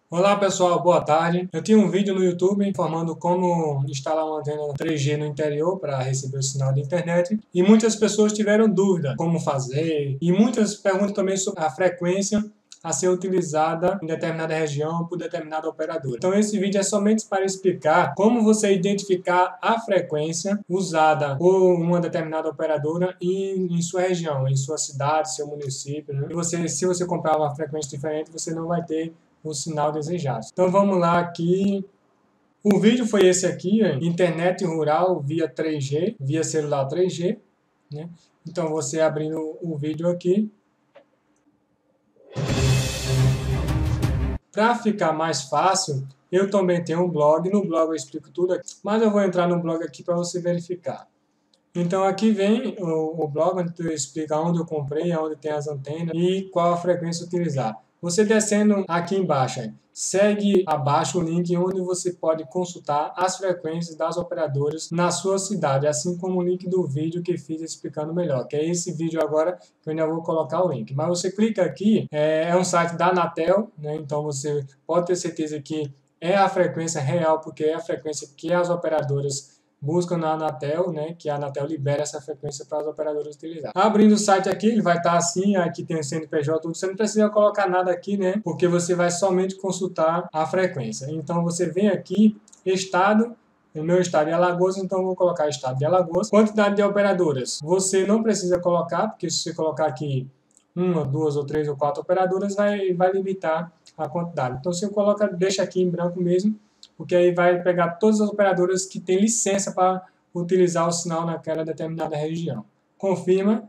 Olá pessoal, boa tarde. Eu tinha um vídeo no YouTube informando como instalar uma antena 3G no interior para receber o sinal de internet e muitas pessoas tiveram dúvida como fazer e muitas perguntam também sobre a frequência a ser utilizada em determinada região por determinada operadora. Então esse vídeo é somente para explicar como você identificar a frequência usada por uma determinada operadora em sua região, em sua cidade, seu município, né? E se você comprar uma frequência diferente, você não vai ter o sinal desejado. Então vamos lá aqui. O vídeo foi esse aqui, internet rural via 3G, via celular 3G, né? Então você abrindo o vídeo aqui. Para ficar mais fácil, eu também tenho um blog. No blog eu explico tudo aqui, mas eu vou entrar no blog aqui para você verificar. Então aqui vem o blog onde eu explico onde eu comprei, onde tem as antenas e qual a frequência utilizar. Você descendo aqui embaixo, segue abaixo o link onde você pode consultar as frequências das operadoras na sua cidade, assim como o link do vídeo que fiz explicando melhor, que é esse vídeo agora que eu ainda vou colocar o link. Mas você clica aqui, é um site da Anatel, né? Então você pode ter certeza que é a frequência real, porque é a frequência que as operadoras buscam na Anatel, né, que a Anatel libera essa frequência para as operadoras utilizar. Abrindo o site aqui, ele vai estar assim, aqui tem o CNPJ, tudo. Você não precisa colocar nada aqui, né, porque você vai somente consultar a frequência. Então você vem aqui, estado, o meu estado é Alagoas, então eu vou colocar estado de Alagoas. Quantidade de operadoras, você não precisa colocar, porque se você colocar aqui uma, duas ou três ou quatro operadoras, vai limitar a quantidade. Então você coloca, deixa aqui em branco mesmo, porque aí vai pegar todas as operadoras que têm licença para utilizar o sinal naquela determinada região. Confirma.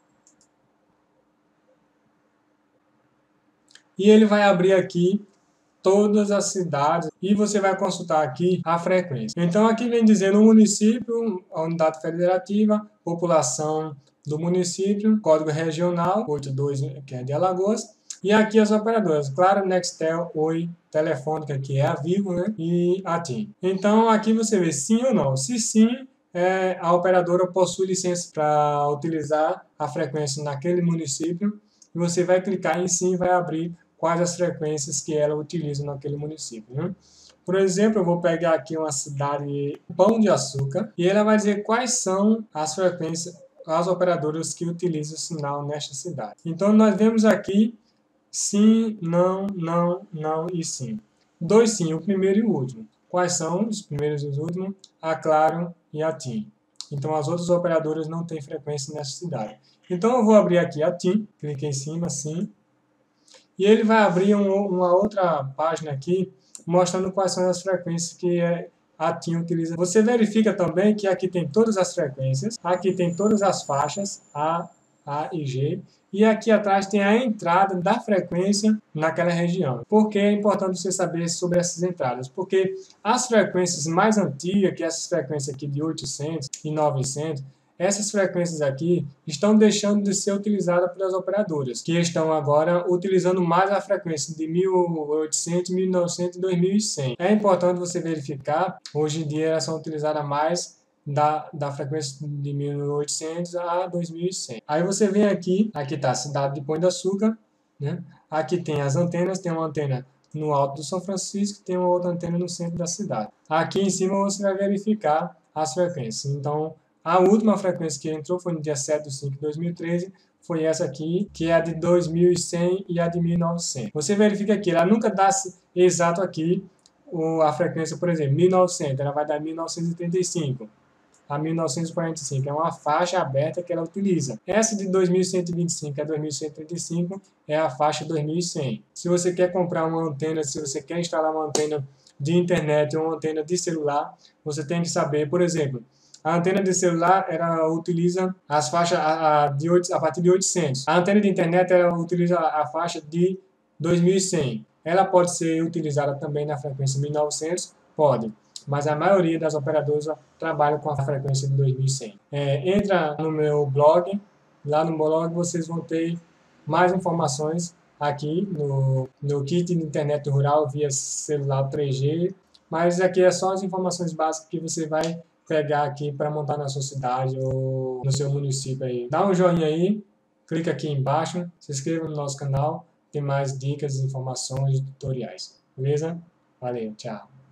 E ele vai abrir aqui todas as cidades e você vai consultar aqui a frequência. Então aqui vem dizendo o município, a unidade federativa, população do município, código regional, 82, que é de Alagoas, e aqui as operadoras, claro, Nextel, Oi, Telefônica, que é a Vivo, né? E a TIM. Então aqui você vê sim ou não. Se sim, a operadora possui licença para utilizar a frequência naquele município, e você vai clicar em sim e vai abrir quais as frequências que ela utiliza naquele município, né? Por exemplo, eu vou pegar aqui uma cidade, Pão de Açúcar, e ela vai dizer quais são as frequências, as operadoras que utilizam o sinal nesta cidade. Então, nós vemos aqui sim, não, não, não e sim. Dois sim, o primeiro e o último. Quais são os primeiros e os últimos? A Claro e a TIM. Então, as outras operadoras não têm frequência nessa cidade. Então, eu vou abrir aqui a TIM, clique em cima, sim. E ele vai abrir uma outra página aqui, mostrando quais são as frequências que a TIM utiliza. Você verifica também que aqui tem todas as frequências, aqui tem todas as faixas, A e G, e aqui atrás tem a entrada da frequência naquela região. Por que é importante você saber sobre essas entradas? Porque as frequências mais antigas, que é essas frequências aqui de 800 e 900, essas frequências aqui estão deixando de ser utilizadas pelas operadoras, que estão agora utilizando mais a frequência de 1800, 1900 e 2100. É importante você verificar, hoje em dia elas são utilizadas mais da frequência de 1800 a 2100. Aí você vem aqui está a cidade de Pão de Açúcar, né? Aqui tem as antenas, tem uma antena no alto do São Francisco, tem uma outra antena no centro da cidade. Aqui em cima você vai verificar as frequências. Então, a última frequência que entrou foi no dia 7 de 5 de 2013, foi essa aqui, que é a de 2100 e a de 1900. Você verifica aqui, ela nunca dá exato aqui a frequência, por exemplo, 1900, ela vai dar 1935 a 1945, é uma faixa aberta que ela utiliza. Essa de 2125 a 2135 é a faixa 2100. Se você quer comprar uma antena, se você quer instalar uma antena de internet ou uma antena de celular, você tem que saber, por exemplo, a antena de celular ela utiliza as faixas a partir de 800. A antena de internet ela utiliza a faixa de 2100. Ela pode ser utilizada também na frequência 1900? Pode, mas a maioria das operadoras trabalha com a frequência de 2100. Entra no meu blog, lá no blog vocês vão ter mais informações aqui no kit de internet rural via celular 3G, mas aqui é só as informações básicas que você vai pegar aqui para montar na sua cidade ou no seu município aí. Dá um joinha aí, clica aqui embaixo, se inscreva no nosso canal, tem mais dicas, informações e tutoriais. beleza? Valeu, tchau.